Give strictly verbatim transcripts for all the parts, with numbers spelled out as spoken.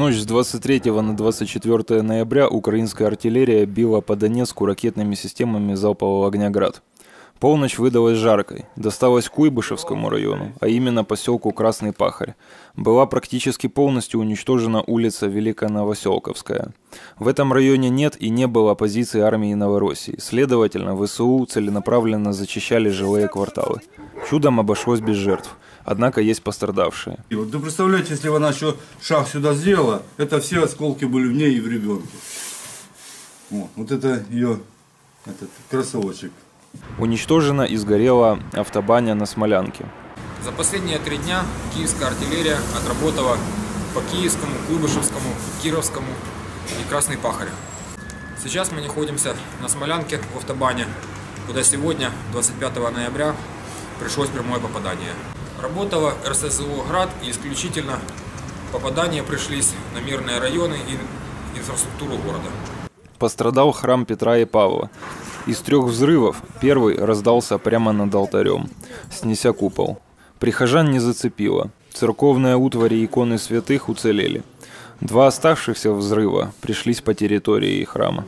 ночь с двадцать третьего на двадцать четвёртое ноября украинская артиллерия била по Донецку ракетными системами залпового огня «Град». Полночь выдалась жаркой, досталась Куйбышевскому району, а именно поселку Красный Пахарь. Была практически полностью уничтожена улица Великоновоселковская. В этом районе нет и не было позиций армии Новороссии, следовательно, ВСУ целенаправленно зачищали жилые кварталы. Чудом обошлось без жертв, однако есть пострадавшие. И вот, да представляете, если бы она еще шаг сюда сделала, это все осколки были в ней и в ребенке. Вот, вот это ее этот, кроссовочек. Уничтожена и сгорела автобаня на Смолянке. За последние три дня киевская артиллерия отработала по Киевскому, Куйбышевскому, Кировскому и Красный Пахарь. Сейчас мы находимся на Смолянке в автобане, куда сегодня, двадцать пятого ноября, пришлось прямое попадание. Работала РСЗО «Град», и исключительно попадания пришлись на мирные районы и инфраструктуру города. Пострадал храм Петра и Павла. Из трех взрывов первый раздался прямо над алтарем, снеся купол. Прихожан не зацепило. Церковные утвари и иконы святых уцелели. Два оставшихся взрыва пришлись по территории храма.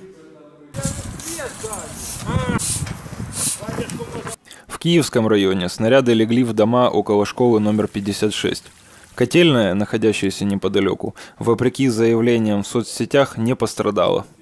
В Киевском районе снаряды легли в дома около школы номер пятьдесят шесть. Котельная, находящаяся неподалеку, вопреки заявлениям в соцсетях, не пострадала.